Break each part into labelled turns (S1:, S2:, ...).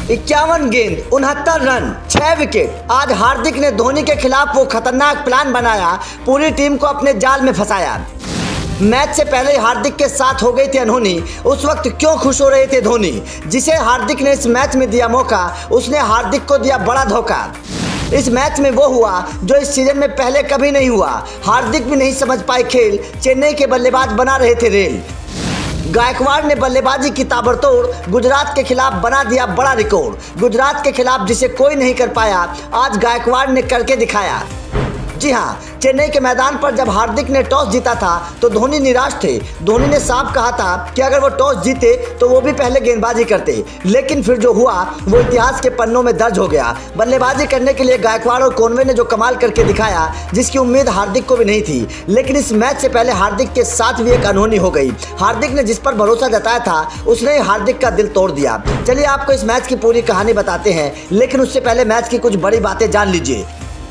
S1: 51 गेंद 69 run 6 wicket. आज हार्दिक ने धोनी के खिलाफ वो खतरनाक प्लान बनाया, पूरी टीम को अपने जाल में फंसाया। मैच से पहले हार्दिक के साथ हो गई थी अनहोनी। उस वक्त क्यों खुश हो रहे थे धोनी? जिसे हार्दिक ने इस मैच में दिया मौका, उसने हार्दिक को दिया बड़ा धोखा। इस मैच में वो हुआ जो इस सीजन में पहले कभी नहीं हुआ। हार्दिक भी नहीं समझ पाए खेल, चेन्नई के बल्लेबाज बना रहे थे रेल। गायकवाड़ ने बल्लेबाजी की ताबड़तोड़, गुजरात के खिलाफ बना दिया बड़ा रिकॉर्ड। गुजरात के खिलाफ जिसे कोई नहीं कर पाया, आज गायकवाड़ ने करके दिखाया। जी हाँ, चेन्नई के मैदान पर जब हार्दिक ने टॉस जीता था तो धोनी निराश थे। धोनी ने साफ कहा था कि अगर वो टॉस जीते तो वो भी पहले गेंदबाजी करते, लेकिन फिर जो हुआ वो इतिहास के पन्नों में दर्ज हो गया। बल्लेबाजी करने के लिए गायकवाड़ और कॉनवे ने जो कमाल करके दिखाया, जिसकी उम्मीद हार्दिक को भी नहीं थी। लेकिन इस मैच से पहले हार्दिक के साथ भी एक अनहोनी हो गई। हार्दिक ने जिस पर भरोसा जताया था, उसने हार्दिक का दिल तोड़ दिया। चलिए आपको इस मैच की पूरी कहानी बताते हैं, लेकिन उससे पहले मैच की कुछ बड़ी बातें जान लीजिए।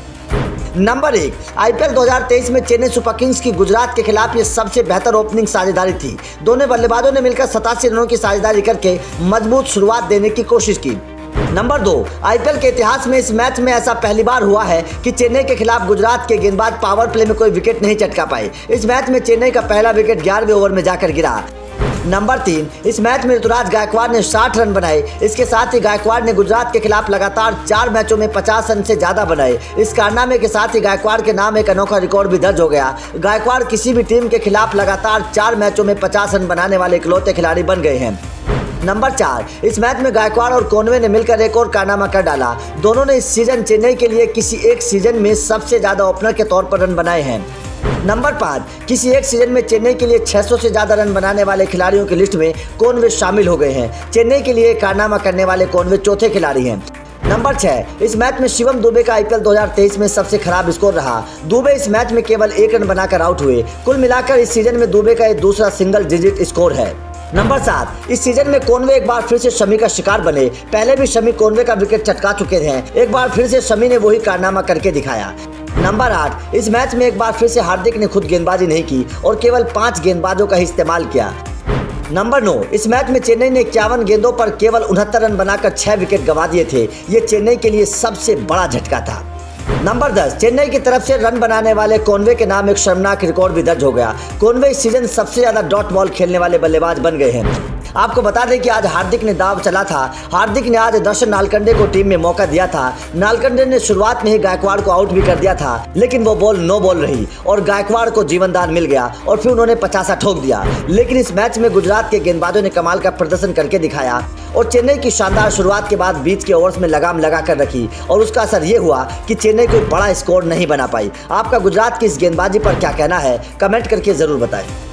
S1: नंबर 1, आईपीएल 2023 में चेन्नई सुपर किंग्स की गुजरात के खिलाफ ये सबसे बेहतर ओपनिंग साझेदारी थी। दोनों बल्लेबाजों ने मिलकर 87 रनों की साझेदारी करके मजबूत शुरुआत देने की कोशिश की। नंबर 2, आईपीएल के इतिहास में इस मैच में ऐसा पहली बार हुआ है कि चेन्नई के खिलाफ गुजरात के गेंदबाज पावर प्ले में कोई विकेट नहीं चटका पाए। इस मैच में चेन्नई का पहला विकेट 11वें ओवर में जाकर गिरा। नंबर 3, इस मैच में ऋतुराज गायकवाड़ ने 60 रन बनाए। इसके साथ ही गायकवाड़ ने गुजरात के खिलाफ लगातार 4 मैचों में 50 रन से ज्यादा बनाए। इस कारनामे के साथ ही गायकवाड़ के नाम एक अनोखा रिकॉर्ड भी दर्ज हो गया। गायकवाड़ किसी भी टीम के खिलाफ लगातार 4 मैचों में 50 रन बनाने वाले इकलौते खिलाड़ी बन गए हैं। नंबर 4, इस मैच में गायकवाड़ और कॉनवे ने मिलकर एक और कारनामा कर डाला। दोनों ने इस सीजन चेन्नई के लिए किसी एक सीजन में सबसे ज्यादा ओपनर के तौर पर रन बनाए हैं। नंबर 5, किसी एक सीजन में चेन्नई के लिए 600 से ज्यादा रन बनाने वाले खिलाड़ियों की लिस्ट में कॉनवे शामिल हो गए हैं। चेन्नई के लिए कारनामा करने वाले कॉनवे चौथे खिलाड़ी हैं। नंबर 6, इस मैच में शिवम दुबे का आईपीएल 2023 में सबसे खराब स्कोर रहा। दुबे इस मैच में केवल 1 रन बनाकर आउट हुए। कुल मिलाकर इस सीजन में दुबे का ये दूसरा सिंगल डिजिट स्कोर है। नंबर 7, इस सीजन में कॉनवे एक बार फिर से शमी का शिकार बने। पहले भी शमी कॉनवे का विकेट चटका चुके हैं, एक बार फिर से शमी ने वही कारनामा करके दिखाया। नंबर 8, इस मैच में एक बार फिर से हार्दिक ने खुद गेंदबाजी नहीं की और केवल 5 गेंदबाजों का इस्तेमाल किया। नंबर 9, इस मैच में चेन्नई ने 51 गेंदों पर केवल 69 रन बनाकर 6 विकेट गंवा दिए थे। ये चेन्नई के लिए सबसे बड़ा झटका था। नंबर 10, चेन्नई की तरफ से रन बनाने वाले कॉनवे के नाम एक शर्मनाक रिकॉर्ड भी दर्ज हो गया। कॉनवे इस सीजन सबसे ज्यादा डॉट बॉल खेलने वाले बल्लेबाज बन गए हैं। आपको बता दें कि आज हार्दिक ने दाव चला था। हार्दिक ने आज दर्शन नालकंडे को टीम में मौका दिया था। नालकंडे ने शुरुआत में ही गायकवाड़ को आउट भी कर दिया था, लेकिन वो बॉल नो बॉल रही और गायकवाड़ को जीवनदान मिल गया और फिर उन्होंने 50 ठोक दिया। लेकिन इस मैच में गुजरात के गेंदबाजों ने कमाल का प्रदर्शन करके दिखाया और चेन्नई की शानदार शुरुआत के बाद बीच के ओवर्स में लगाम लगा कर रखी और उसका असर ये हुआ कि चेन्नई कोई बड़ा स्कोर नहीं बना पाई। आपका गुजरात की इस गेंदबाजी पर क्या कहना है, कमेंट करके जरूर बताएं।